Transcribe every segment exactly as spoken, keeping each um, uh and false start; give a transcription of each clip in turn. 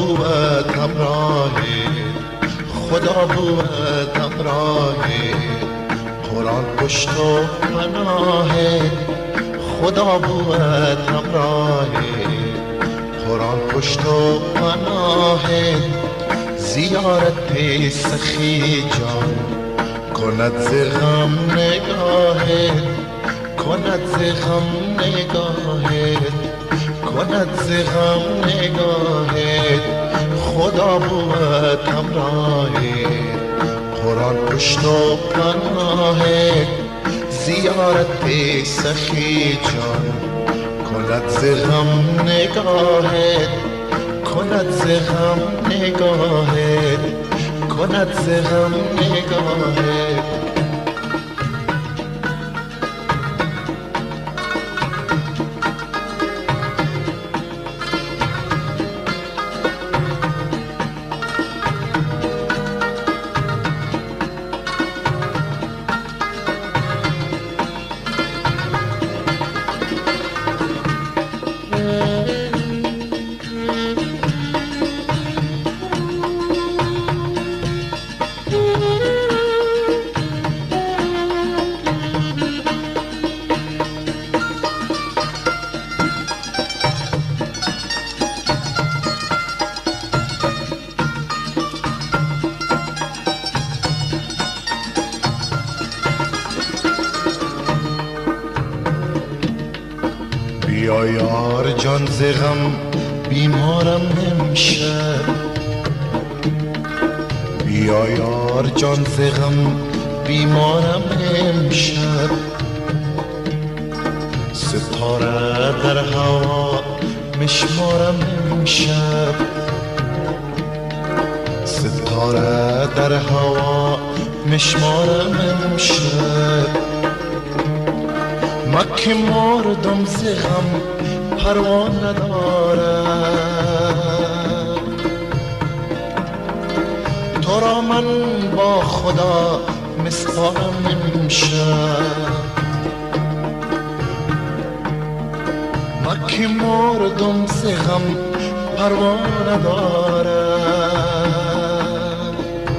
بود همراهی، خدا بود همراهی، قرآن پشت و پناهی، خدا بود همراهی، قرآن پشت و پناهی، زیارت سخی جان کند ز غم نگاهی، کند ز غم نگاهی، کند ز غم نگاهی، خدا بود همراهی، قرآن پشت و پناهی، زیارت سخی جان کند ز غم نگاهی، کند ز غم نگاهی، کند ز غم نگاهی. بیا یار جان ز غم بیمارم امشب، بیا یار جان ز غم بیمارم امشب، ستاره در هوا مشمارم امشب، ستاره در هوا مشمارم امشب، مکه مردم ز غم پروا ندارم، تو را من با خدا مسپارم امشب، مکه مردم ز غم پروا ندارم،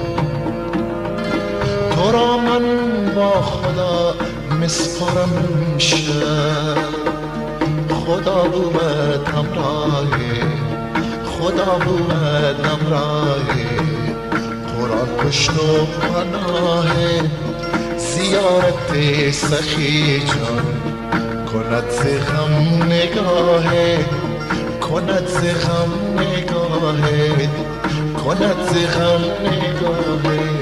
تو را من با خدا مسپارم امشب، خدا بود همراهی، خدا بود همراهی، قرآن پشت و پناهی، زیارت سخی جان کند ز غم نگاهی، کند ز غم نگاهی، کند ز غم نگاهی.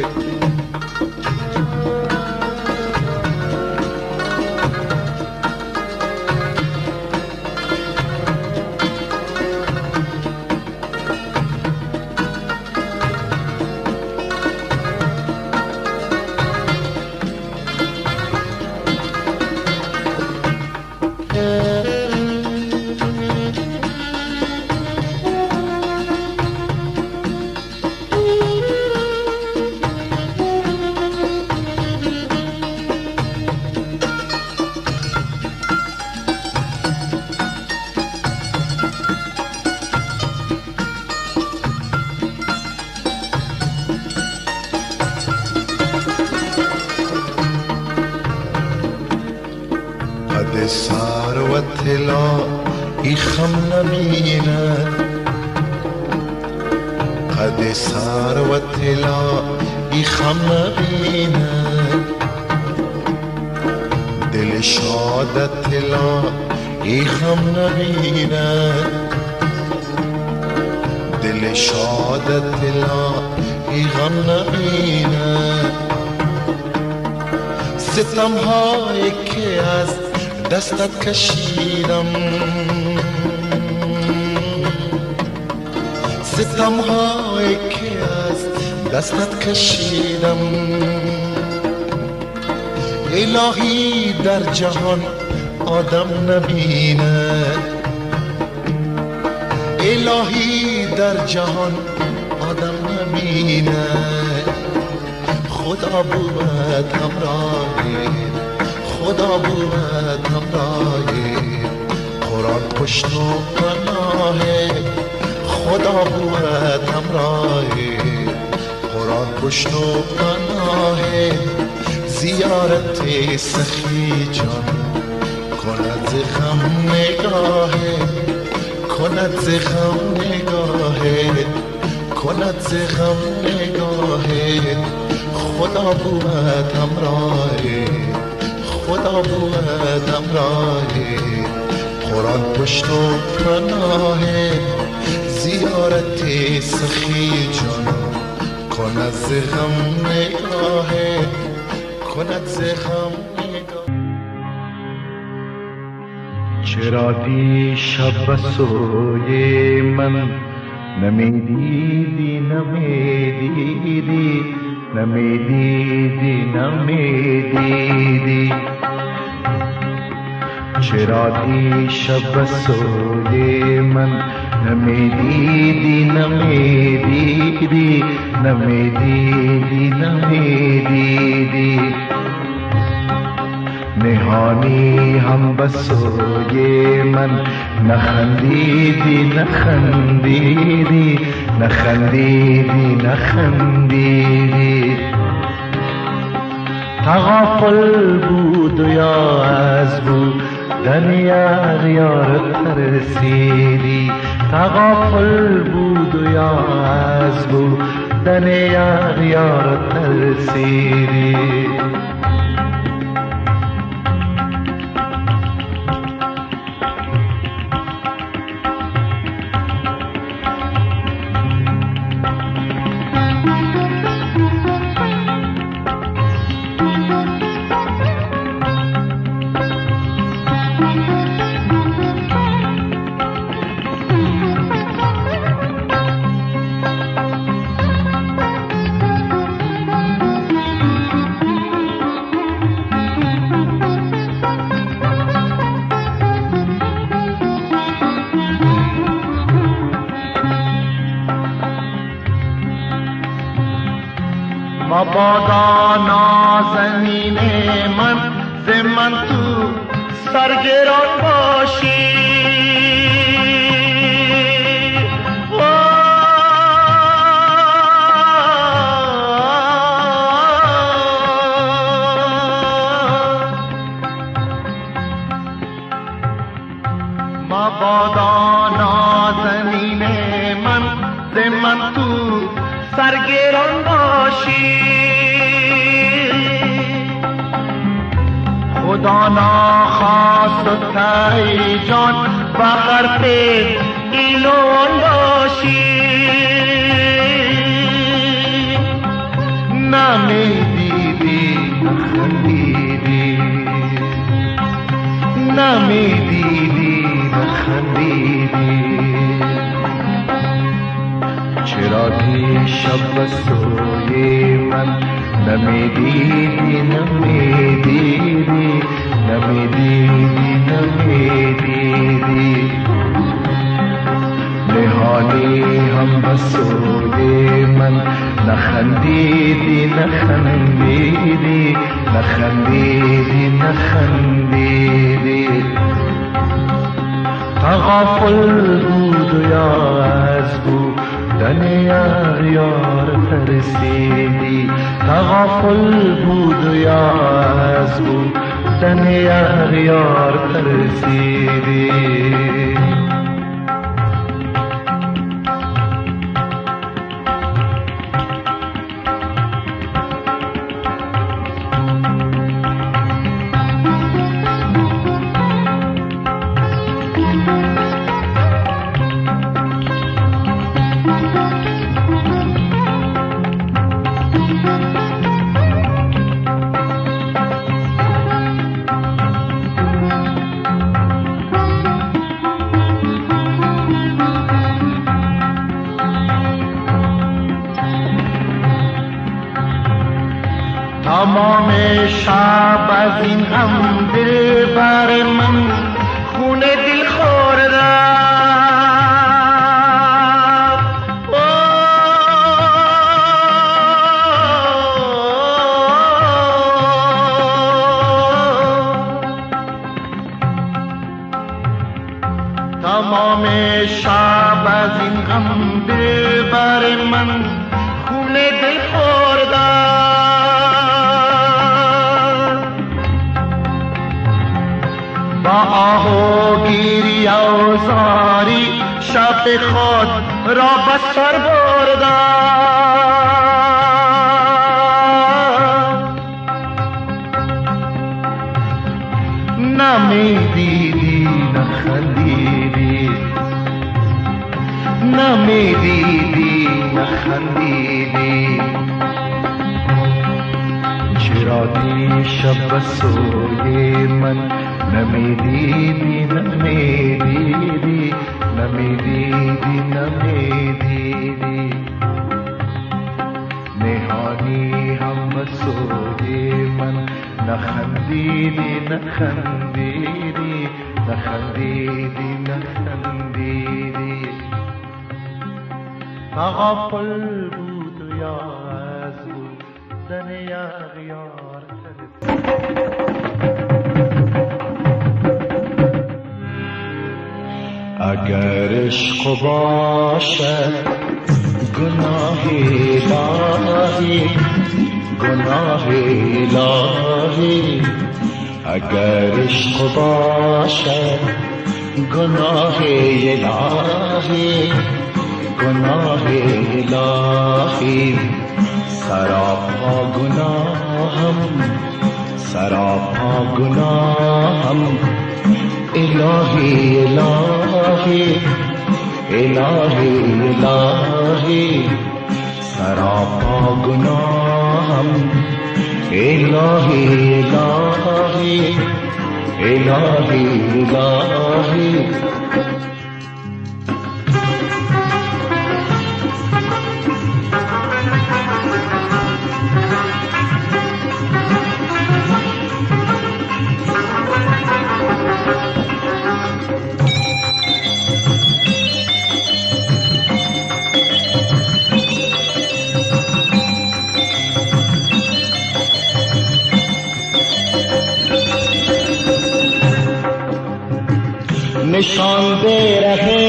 قد سار و طلا ای خم نبیند، قد سار و طلا ای خم نبیند، دل شاد طلا ای خم نبیند، دل شاد طلا ای غم نبیند، ستم هایی که از دستت کشیدم، ستم هایی که از دستت کشیدم، الهی در جهان آدم نبیند، الهی در جهان آدم نبیند، خدا بود همراهی، خدا بود همراهی، قرآن پشت و پناهی، خدا بود همراه قرآن پشت و پناه زیارت سخی جان کند ز غم نگاه کند ز غم نگاه کند ز غم نگاه خدا بود همراه خدا بود همراه قرآن پشت و پناه زیارت سخی جان کند ز غم نگاه کند ز غم نگاه. چرا دیشب سوی من نمیدیدی نمیدیدی نمیدیدی نمیدیدی چرا دیشب سوی من نمیدیدی نمیدیدی نمیدیدی نمیدیدی نهانی هم بسوی من نخندیدی نخندیدی نخندیدی نخندیدی تغافل بود یا از بود دن یار یار ترسیدی تغافل بود یا از بود دن یار یار ترسیدی مبادا نازنین من ز من تو سرگران باشی مبادا نازنین من ز من تو سرگران باشی خدا ناخواست و تای جان بغرق این و آن باشی نمیدیدی نخندیدی نمیدیدی نخندیدی چرا دیشب سوی من نمیدیدی نمیدیدی نمیدیدی نمیدیدی نهانی هم بسوی من نخندیدی نخندیدی نخندیدی نخندیدی تغافل بود یا از بود دن یار یار ترسیدی تغافل بود یا از بود دن یار یار ترسیدی تمام شب از این غم دل بر من خون دل خورده تمام شب از این غم هدف خود را به سر بردم نمیدیدی نخندیدی نمیدیدی نخندیدی چرا دیشب سوی من نمیدیدی نمیدیدی نمیدیدی نمیدیدی نهانی هم سوی من نخندیدی نخندیدی نخندیدی نخندیدی تغافل بود یا از بودن یار اگر عشق باشد گناه الهی گناه الهی اگر عشق باشد گناه الهی گناه الهی سراپا گناهم سراپا گناهم الهی الهی الهی الهی سراپا گناهم الهی الهی الهی الهی نشان دے رہے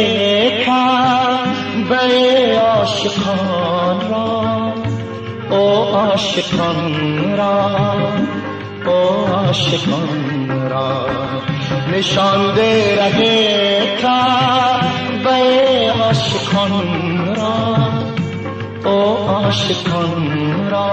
کعبہ عاشقان را او عاشقان را او عاشقان را نشان دے رہے کعبہ عاشقان را او عاشقان را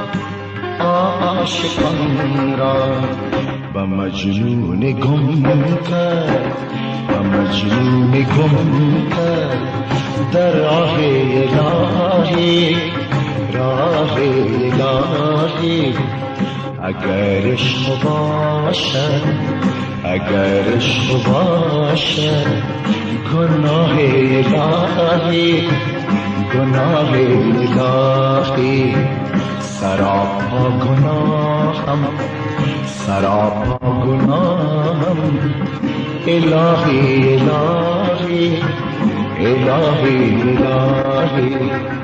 عاشقان را با مجنون گم کرد با مجنون گم کرد در راه الهی راه الهی اگر عشق باشد اگر عشق باشد گناه الهی گناه الهی سراپا گناهم سراپا گناهم الهی الهی الهی الهی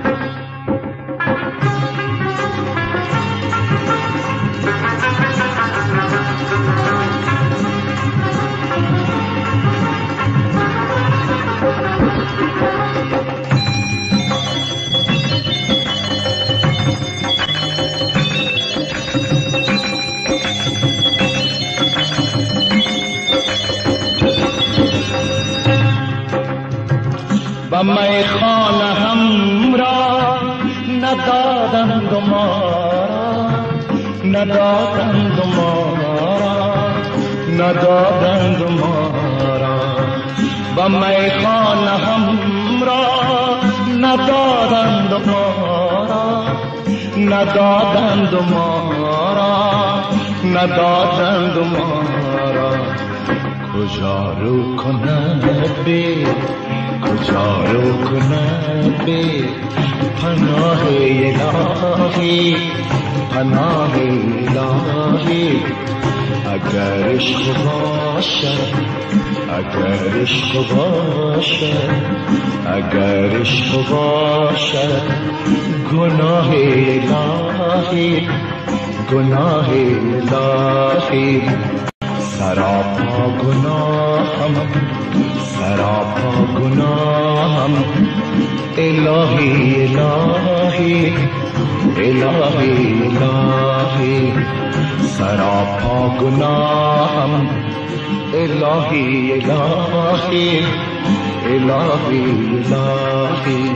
و میخانه هم را ندادند ما را ندادند ما را ندادند ما را و میخانه هم را ندادند ما را ندادند ما را ندادند ما را کجا رو کنند بی کجا رو کنند بی پناه الهی پناه الهی اگر عشق باشد اگر عشق باشد اگر عشق باشد گناه الهی گناه الهی سراپا گناهم سراپا گناهم الهی الهی الهی الهی سراپا گناهم الهی الهی الهی الهی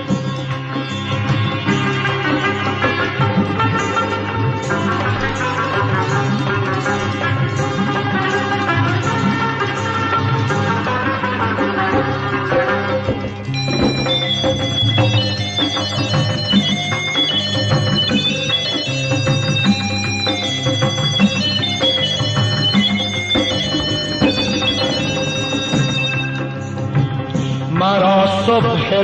مرا صبح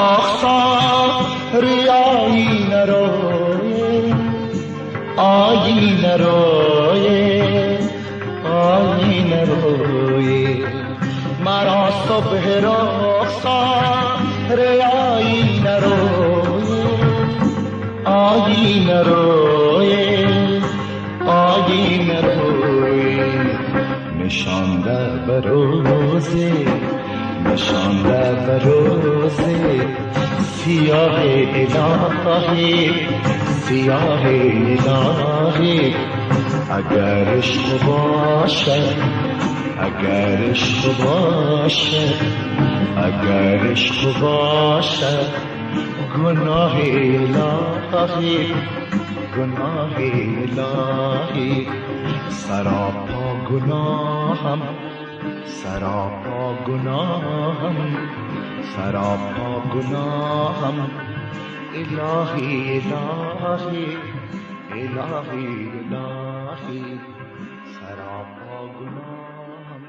رخسار آیینه روی آیینه روی آیینه روی مرا صبح رخسار آیینه روی آیینه روی آیینه روی نشانده به روزی نشانده به روزی سیاه الهی سیاه الهی اگر عشق باشد اگر عشق باشد اگر عشق باشد گناه الهی گناه الهی سراپا گناهم سراپا گناهم سراپا گناهم الهی الهی الهی الهی سراپا گناهم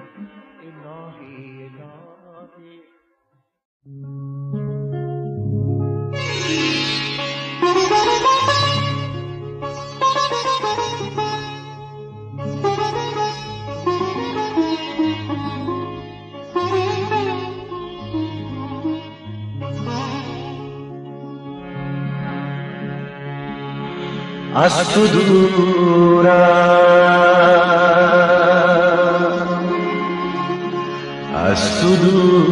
الهی الهی از تو دورم از تو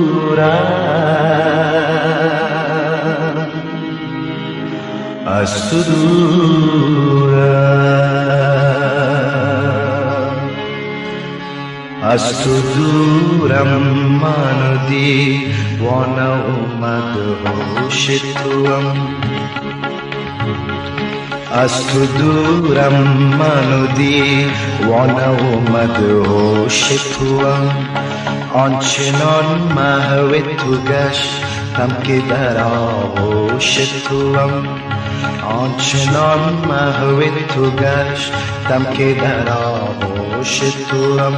دورم از تو دورم از تو دورم منو دیوانه اومد هوش توام از تو دورم منو دیوانه اومد هوش توام آنچنان محو تو گشتم که در آغوش توام آنچنان محو تو گشتم که در آغوش توام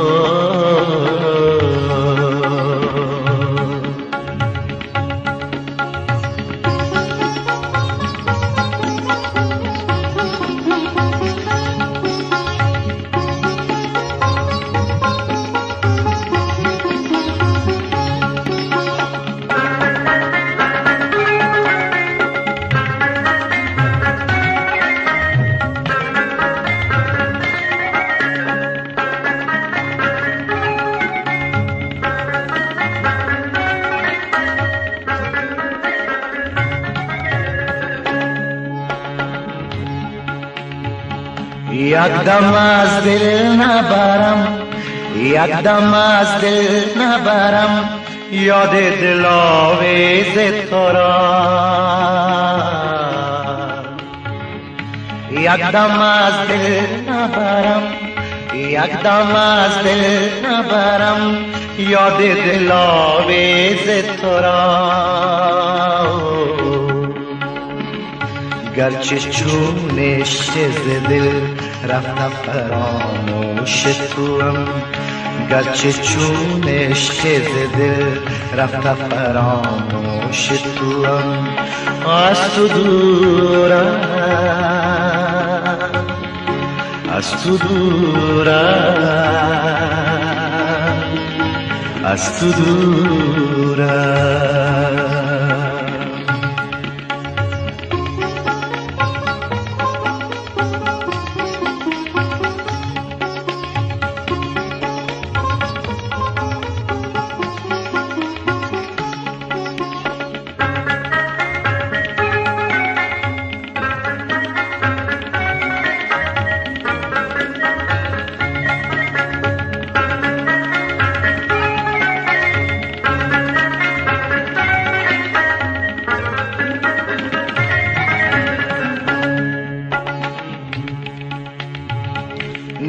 یک دم از دل نبرم یک دم از دل نبرم یاد دلاویز تو را یک دم از دل نبرم یک دم از دل نبرم یاد دلاویز تو را گرچه چونش ز دل رفت فراموش توام گرچه چونش ز دل رفت فراموش توام از تو دورم از تو دورم از تو دورم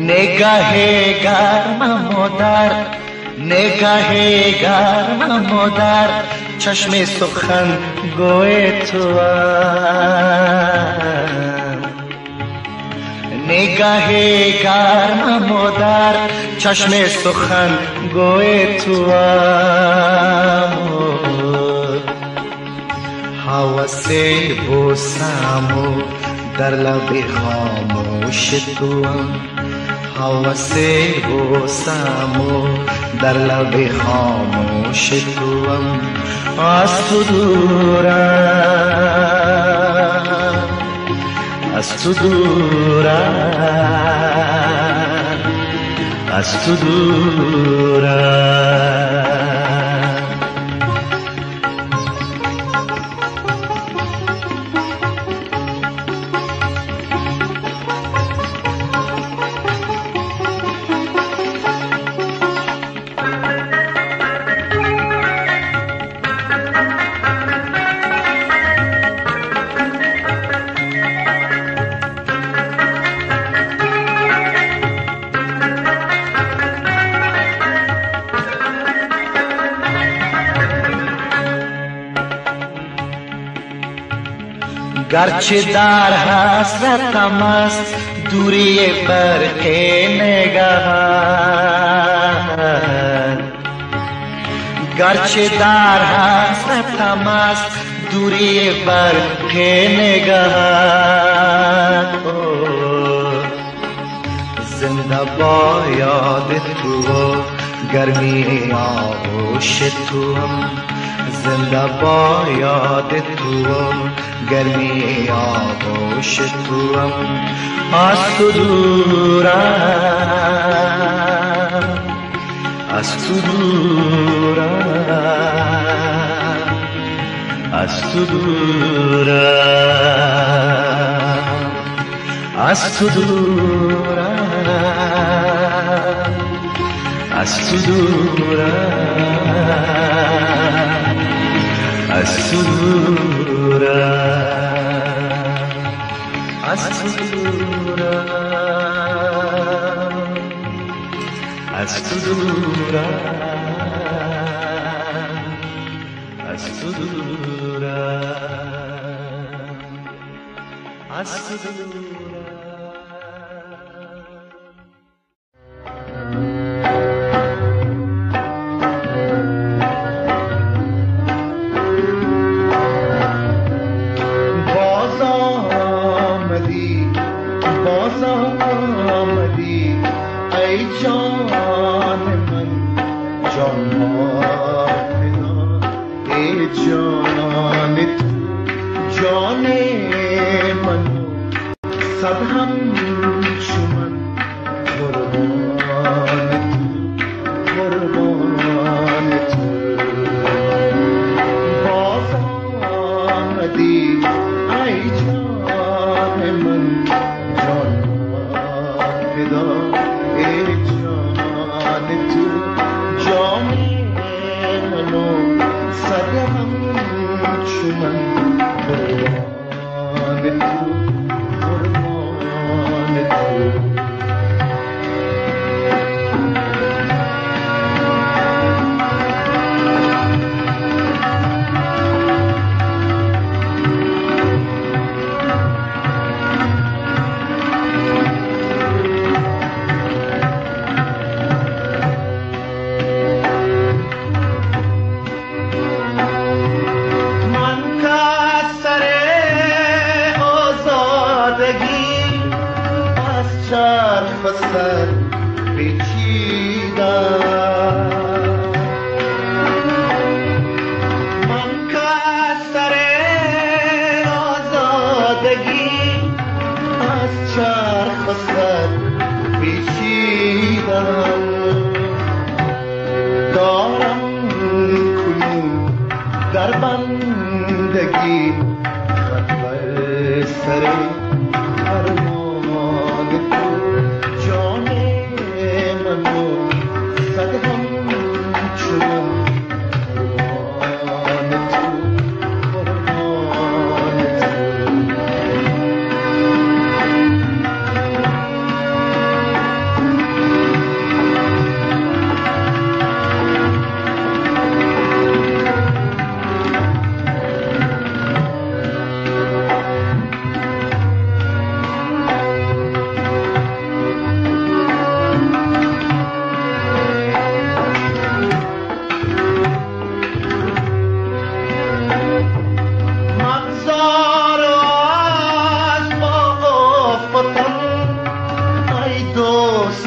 نگاه گرمم و در نگاه گرمم و در چشم سخن گوی تو نگاه گرمم و در چشم سخن گوی تو حوث بوسم و در لب خاموش تو حوث بوسم و در لب خاموش توام از تو دورم از تو دورم از تو دورم گرچه در حسرتم است دوری برق نگهت گرچه در حسرتم است دوری برق نگهت زنده با یاد تو گرمی آغوش تو زنده با یاد تو گرمی آغوش توام از تو دورم از تو دورم از تو دورم از تو دورم از تو دورم از تو دورم از تو دورم از تو دورم از تو دورم از تو دورم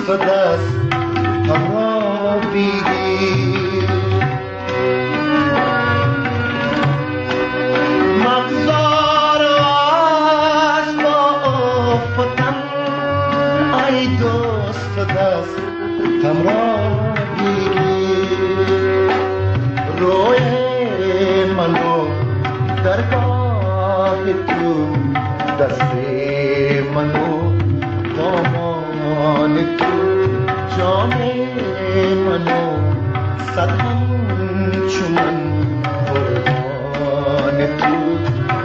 دوست و دست همراه بگیر مغزار از با آفتم ای دوست و دست همراه بگیر روی منو درگاه تو دست منو دامان تو جام منو صد همچو من قربان تو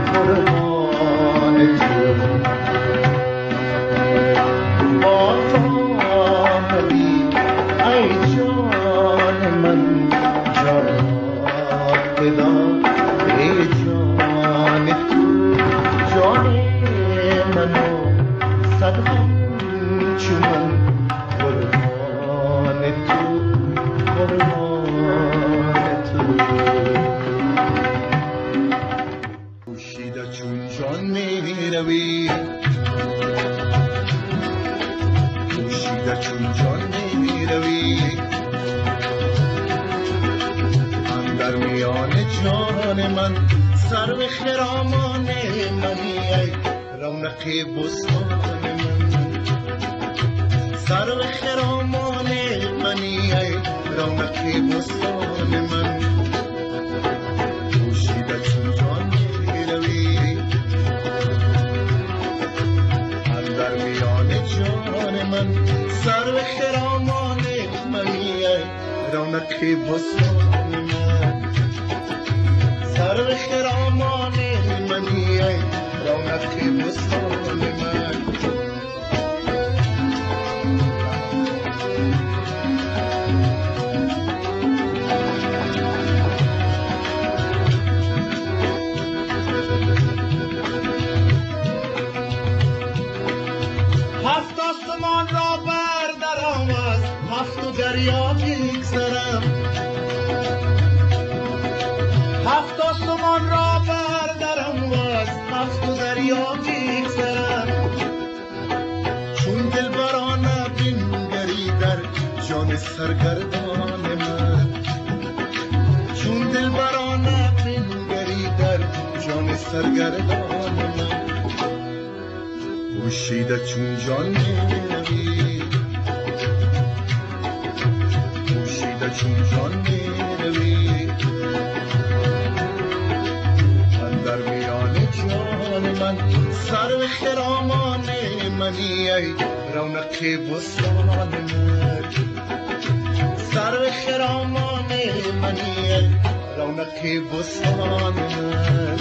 قربان تو باز آمدی ای جان من جان بدا ای جان تو جان منو صد همچو من قربان تو قربان تو پوشیده چون جان می روی پوشیده چون جان می روی اندر میان جان من سرو خرامان منی ای رونق بستان من سرو خرامان منی ای رونق بستان من پوشیده چون جان می روی اندر میان جان من سرو خرامان منی ای رونق بستان من سرو خرامان منی ای رونق بستان من هفت آسمان را بردارم از هفت دریا بگذرم هفت آسمان را بردارم از هفت دریا بگذرم چون دلبرانه بنگری در جان سرگردان من چون دلبرانه بنگری در جان سرگردان من پوشیده چون جان می پوشیده چون جان می اندر میان جان من سرو خرامان منی ای رونق بستان من سرو خرامان منی ای رونق بستان من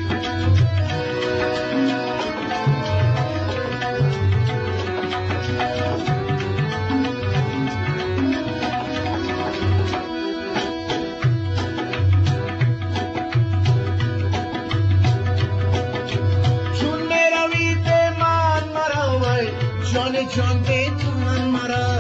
جان بیتن مرا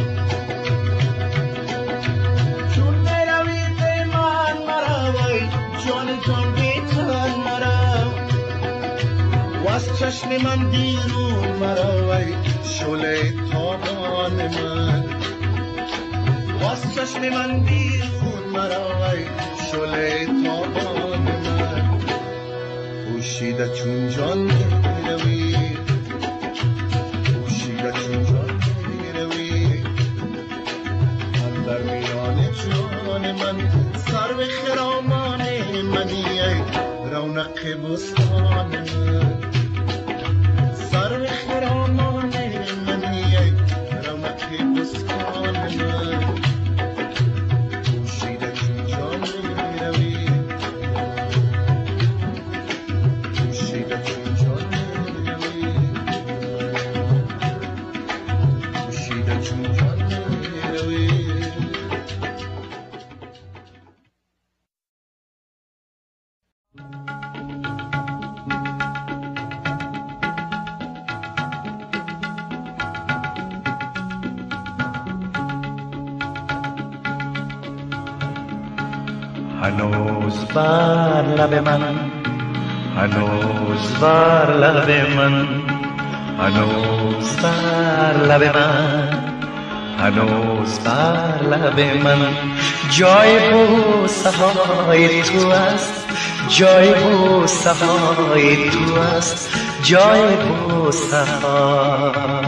چون میروی پیمان مرا وای جان جان بیتن مرا و از چشم من بیرون مرا وای شعله تابان من و از چشم من بیرون مرا وای شعله تابان من پوشیده چون جان میروی چون جان می روی اندر میان جان من سرو خرامان منی ای رونق بستان من سرو خرامان منی ای رونق بستان من پوشیده چون جان می روی پوشیده چون جان می روی چون جان می روی هنوز بر لب من هنوز بر لب من هنوز بر لب من هنوز بر لب من جای بوسه های تو است، جای بوسه های تو است، جای بوسه ها.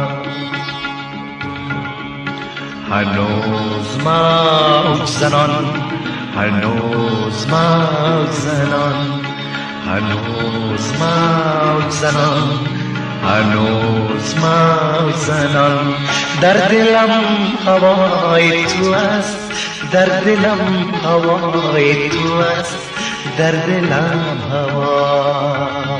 هنوز موج زنان، هنوز موج زنان، هنوز موج زنان، هنوز موج زنان. در دلم هوای تو است، در دلم هوای تو است، در دلم هوا.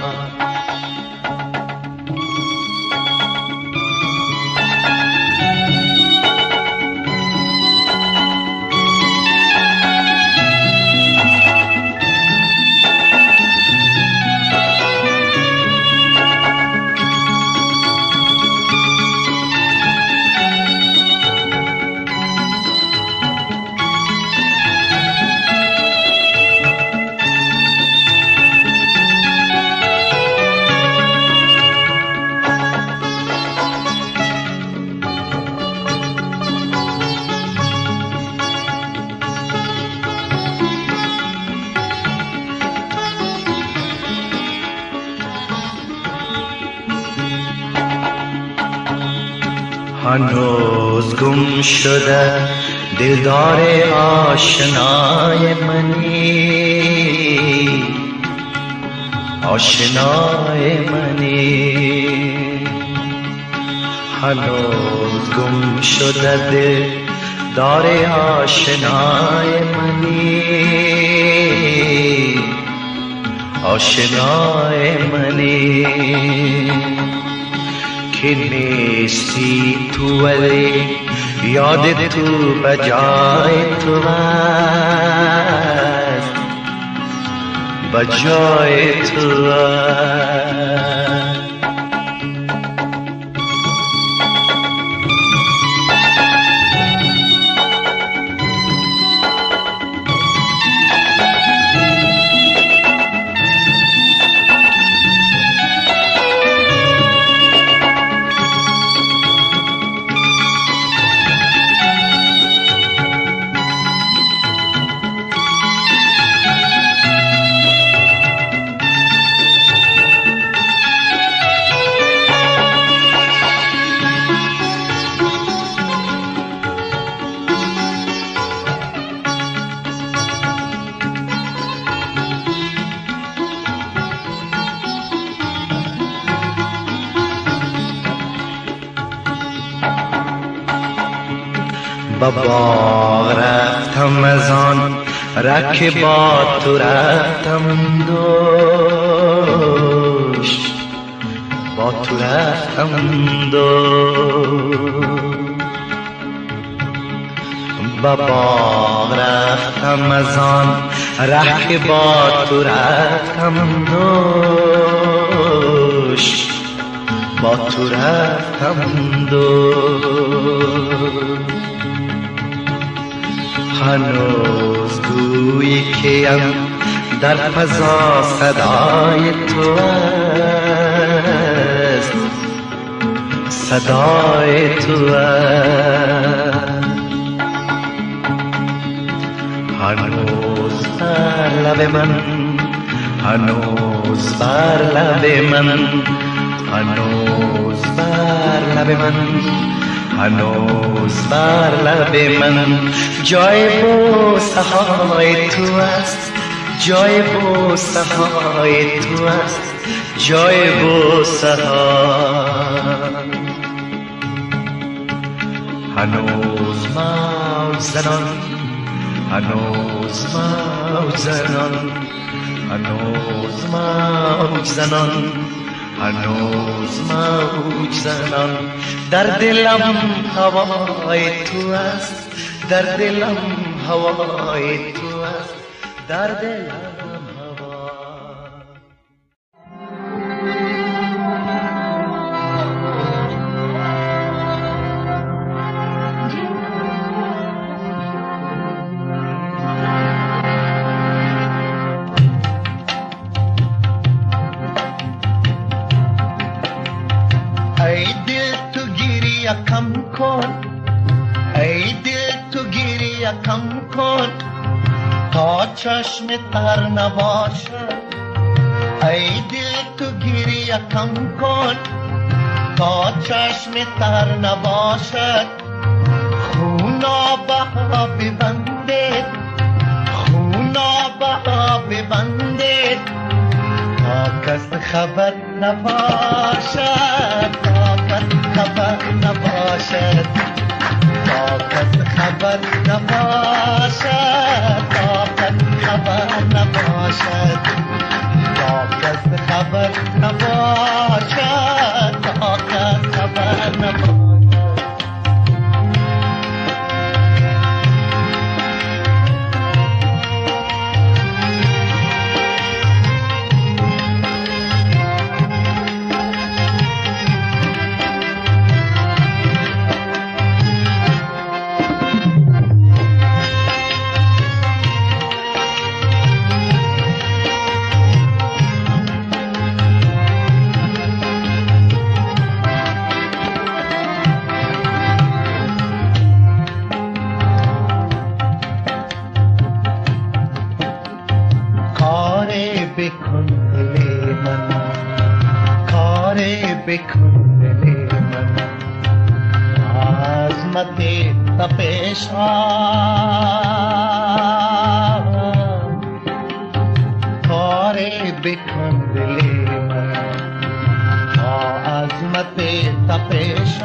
هنوز گم شده دلدار آشنای منی، آشنای منی. هنوز گم شده دلدار آشنای منی، آشنای منی. که نیستی تو ولی یاد تو بجای تو است، بجای تو است. با باغ رفتم از آن رک با تو رفتم دوش، با تو رفتم دوش. با باغ رفتم از آن رک با تو رفتم دوش، با تو رفتم دوش. هنوز گویی کیم در فضا صدای تو است، صدای تو است. هنوز بر لب من، هنوز بر لب من، هنوز بر لب من، هنوز بر لب من جای بوسه های تو است، جای بوسه های تو است، جای بوسه ها. هنوز موج زنان، هنوز موج زنان، هنوز موج زنان، هنوز موج زنان. در دلم هوای تو است، در دلم هوای تو است، در دلم هوا. ای دل تو گیری کم کن، یکم کن تا چشم تر نباشد. ای دل تو گیری یکم کن تا چشم تر نباشد. خونا بها ببندید، خونا بها ببندید تا کس خبر نباشد، تا کس خبر نباشد، تا کس خبر نباشد، تا کس خبر نباشد، تا کس خبر نباشد، تا کس خبر نباشد. بکن دل من، کار بکن دل من، عظمت تپش کار بکن دل من، عظمت تپش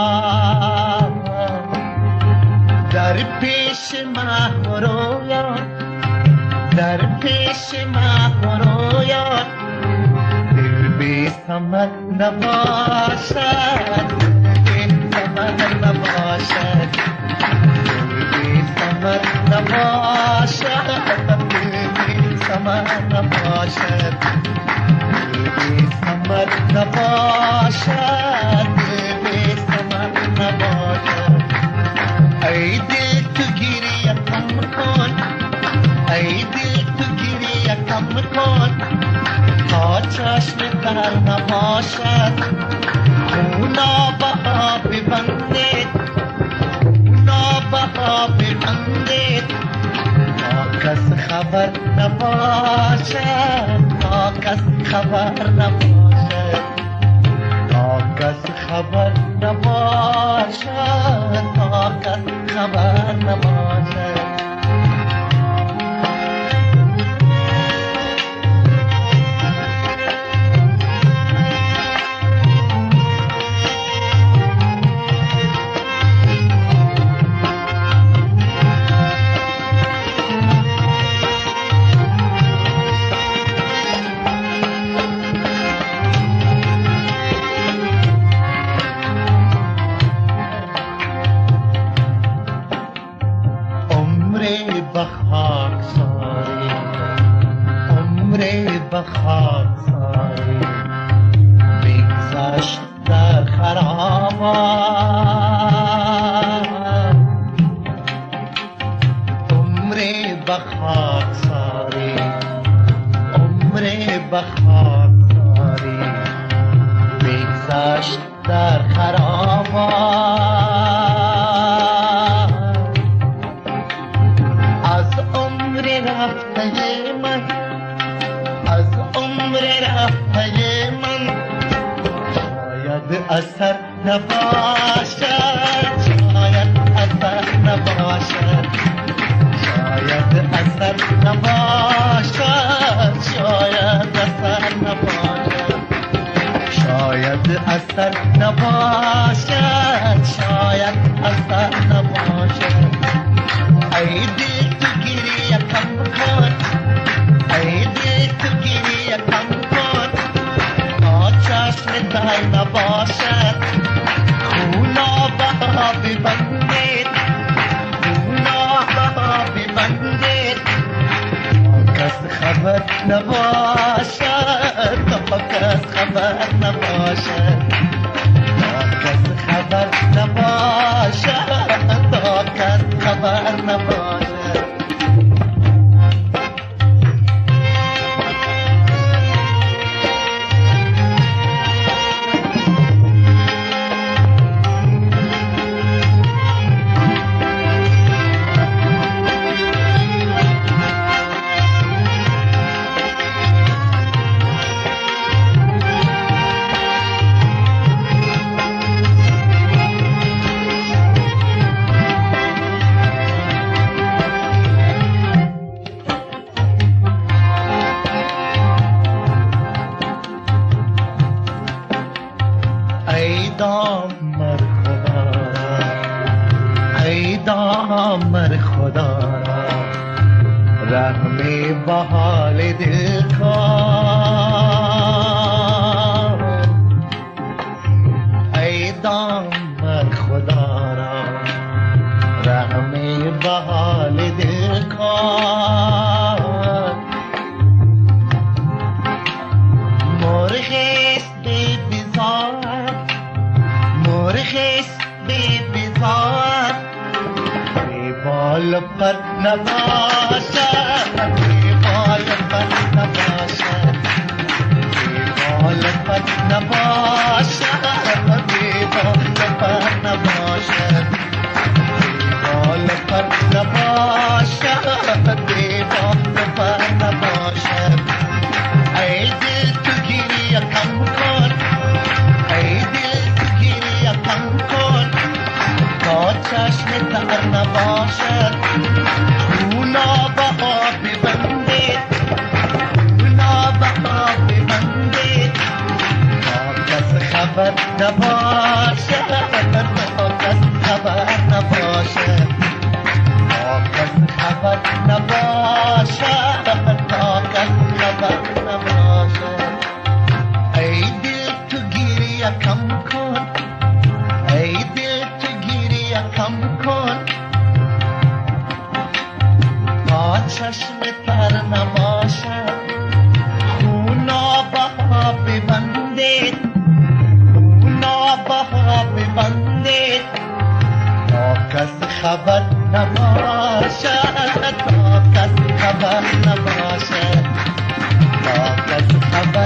در پیش من رویان، در پیش ما رویان دل بی ثمر نباشد، دل بی ثمر نباشد، دل بی ثمر نباشد، دل بی ثمر نباشد، دل بی ثمر نباشد، دل بی ثمر نباشد. ای دل تو گیری یکم کن، ای دل تو گیری یکم کن تا چشم تر نباشد. خونا بها ببندید، خونا بها ببندید تا کس خبر نباشد، تا کس خبر نباشد، تا کس خبر نباشد، تا کس خبر نباشد. بخاک ساری، عمر بخاک ساری بگذشت در خرابات، عمر بخاک ساری، عمر بخاک ساری بگذشت در خرابات. رفته من، از عمر رفته من شاید اثر نباشد، شاید اثر نباشد، شاید اثر نباشد، شاید اثر نباشد، شاید اثر نباشد، شاید اثر نباشد. ای دل تو گیری یکم کن، ای دل تو گیری یکم کن تا چشم تر نباشد. خونا بها ببندید، خونا بها ببندید تا کس خبر نباشد، تا کس خبر نباشد، تا کس خبر نباشد، تا کس خبر نباشد. دامر خدا را ای دامر خدا را رحم به حال دل کن ای دامر خدا را رحم به حال دل کن مرخیست بی بیزار مرخیست بی بیزار بی بال پر نباشد بی بال پر نباشد بی بال پر نباشد بی بال پر نباشد بال پر نباشد بی بال پر نباشد ای دل تو گیری کم کن ای دل تو گیری کم کن تا چشم تر نباشد خونا بها ببندید خونا بها ببندید تا کس خبر نباشد تا کس خبر نباشد تا کس خبر نباشد تا کس خبر نباشد ای دل تو گیری کم کن ای دل تو گیری کم کن تا چشم تر نباشد خونا بها ببندید خونا بها ببندید تا کس خبر نباشد تا کس خبر نباشد تا کس خبر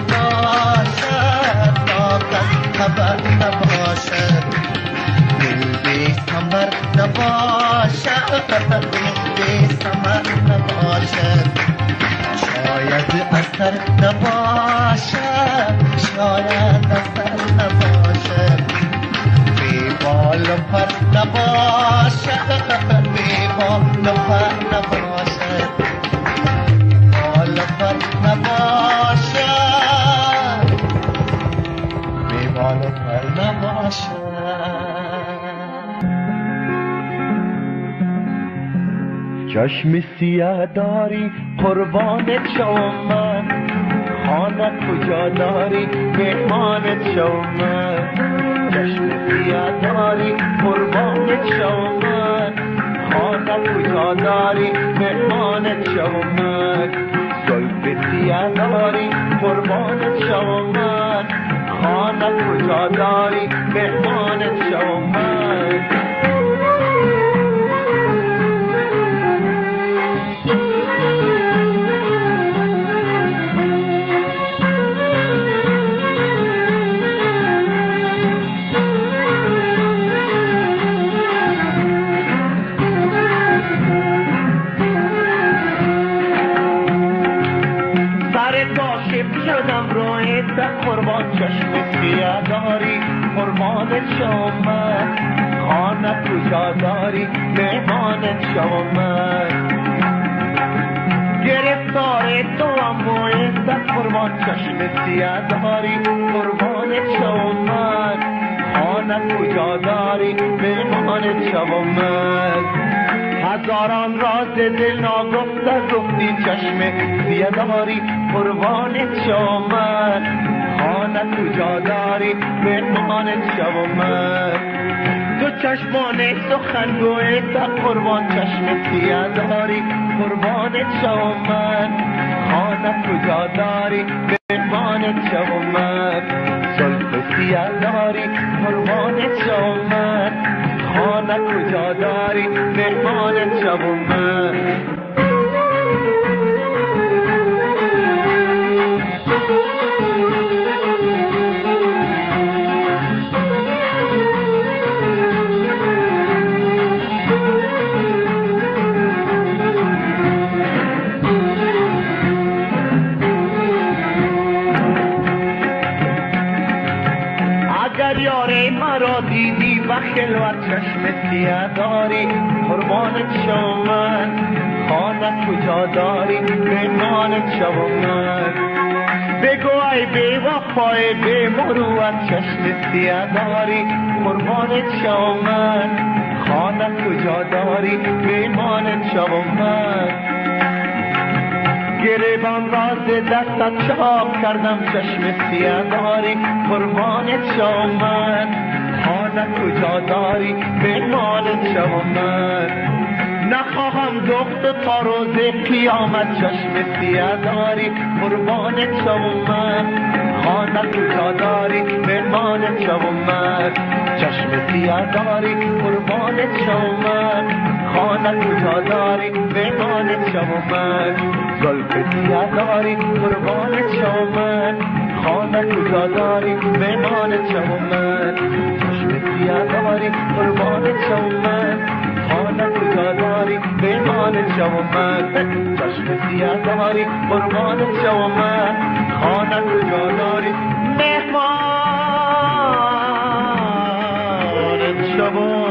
نباشد تا کس خبر نباشد دل بی ثمر نباشد دل بی ثمر نباشد شاید اثر نباشد شاید اثر نباشد بی بال پر نباشد بی بال پر نباشد بال پر نباشد بی بال پر نباشد چشم سیاه داری قربانت شوم من خانه کجا داری مهمانت شوم من چشم سیاه داری قربانت شوم من خانه کجا داری مهمانت شوم من زلف سیاه داری قربانت شوم من خانه کجا داری مهمانت شوم من قربان چشم سیاه داری قربانت شوم من خانه کجا داری مهمانت شوم من گرفتار تو اما عزت قربان چشم سیاه داری قربانت شوم من خانه کجا داری مهمانت شوم من هزاران راز دل ناگفته گفتی چشم سیاه داری قربانت شوم من خانه کجا داری مهمانت شوم من تو چشمان سخنگویت قربان چشم سیاه داری قربانت شوم من خانه کجا داری مهمانت شوم من زلف سیاه داری قربانت شوم من خانه کجا داری مهمانت شوم من دیدی و خلوت چشم سیاه داری قربانت شوم من خانه کجا داری مهمانت شوم من بگو ای بی وفای بی مروت چشم سیاه داری قربانت شوم من خانه کجا داری میمانت شوم من گریبان راز دستت چاک کردم چشم سیاه داری قربانت شوم من خانه کجا داری میمانت شوم من نخواهم دخت تا روز قیامت چشم سیاه داری قربانت شوم من خانه کجا داری میمانت شوم من چشم سیاه داری قربانت شوم من خانه کجا داری میمانت شوم من زلف سیاه داری قربانت شوم من خانه کجا داری میمانت شوم من چشم سیاه داری قربانت شوم من خانه کجا داری میمانت شوم من چشم سیاه داری قربانت شوم من خانه کجا داری میمانت شوم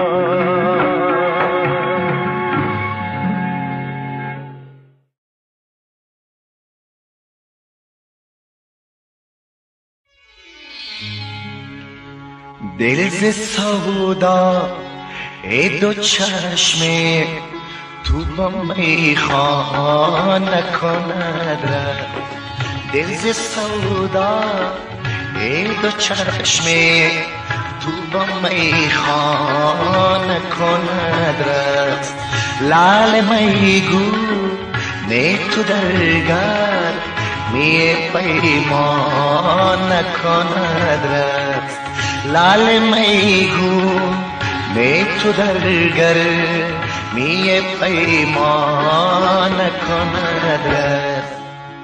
دل ز سودا ای دو چشمه تو با میخانه کند رفت دل ز سودا ای دو چشمه تو با میخانه کند رفت لال میگو نه تو درگر می پیمان کند رفت لال میگو می تو درگر می پیمان کند رفت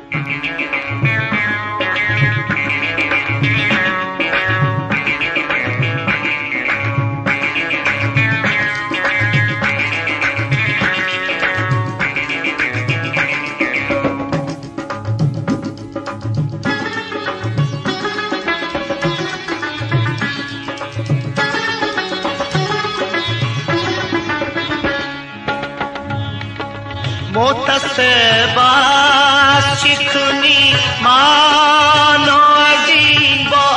متصب است چکنی مانو از این با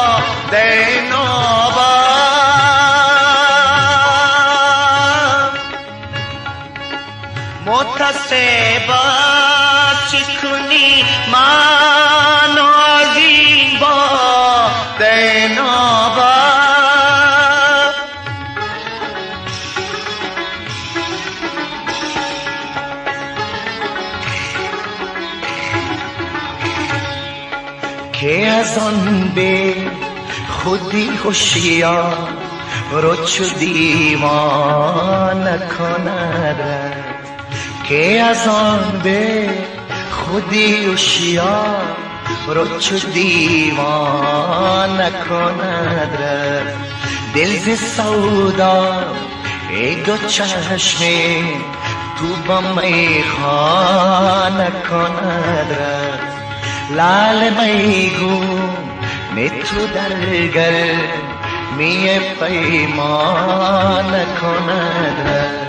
دینابا متصب است چکنی مانو از این با دینابا که از آن به خودی هوشیار رو چو دیوانه کند رفت که از آن به خودی هوشیار رو چو دیوانه کند رفت دل ز سودا ای دو چشمه تو با میخانه کند رفت لال میگو نه تو درگر می پیمان کند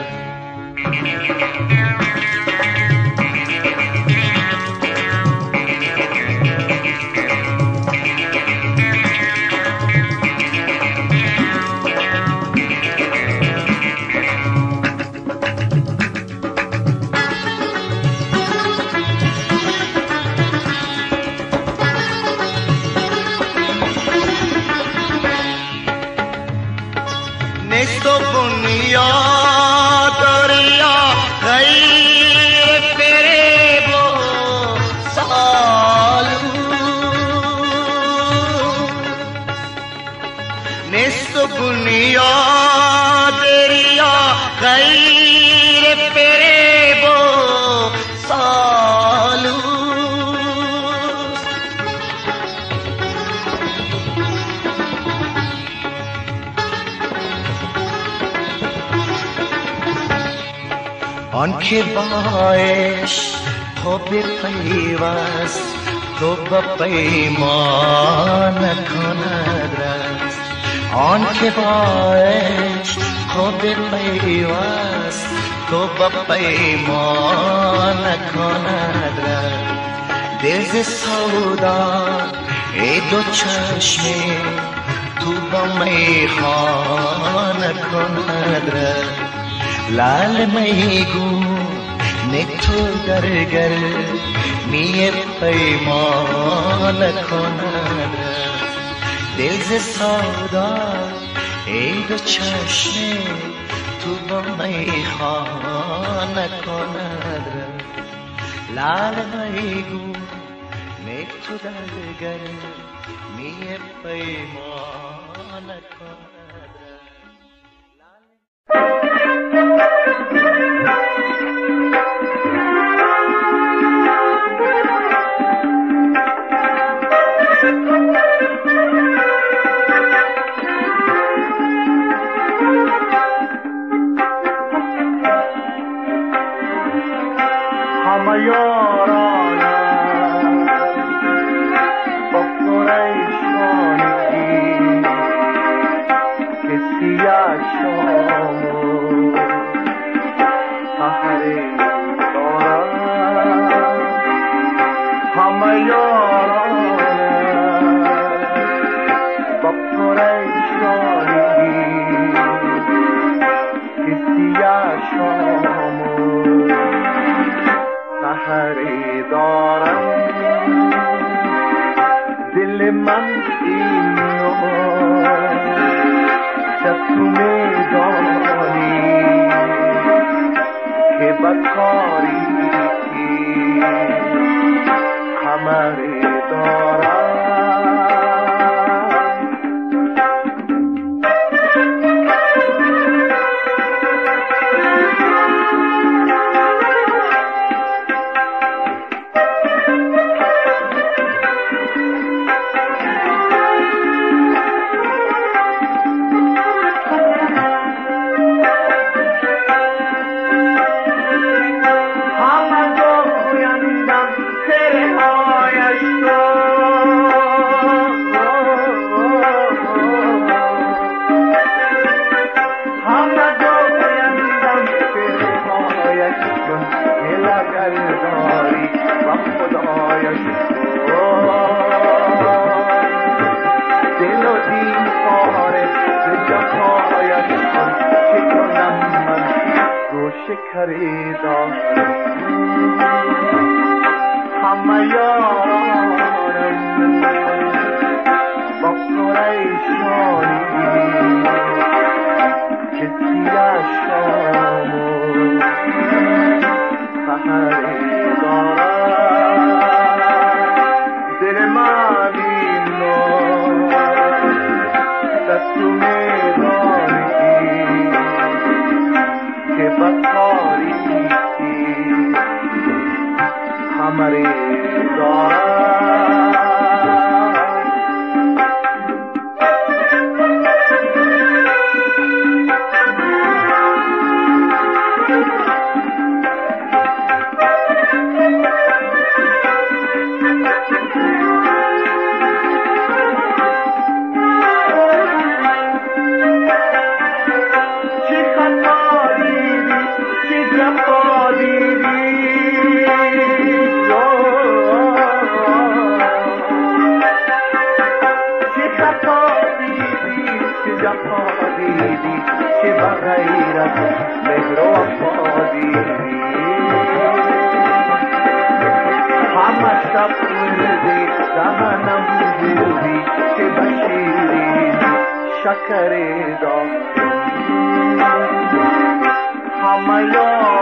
نیست و بنیاد دریا غیر فریب و سالو نیست و بنیاد دریا غیر فریب و سالو آن که باش تو بپیوست تو با پیمان کند رست آن که باش تو بپیوست تو با پیمان کند رست دل ز سودا ای دو چشمه تو با میخانه کند رفت لال میگون نه تو درگر می پیمان کند رفت دل ز سودا ای دو چشمه تو با میخانه کند رفت لال میگون نه تو درگر می پیمان کند همه یارانم با پریشانی که سیاه شامو سحری دارم همه یارانم با پریشانی که سیاه شامو سحری دارم دل من اینو که تو میدانی که بکاری کمری دارم خریدا همه یارانم با پریشانی که سیاه شامو سحری دارم دل من اینو دست تو میدانی که بکاری همری دارم که بغیرت مهر و وفادی همه شب وردی دهنم بودی که بشیرین شکر داد همه یار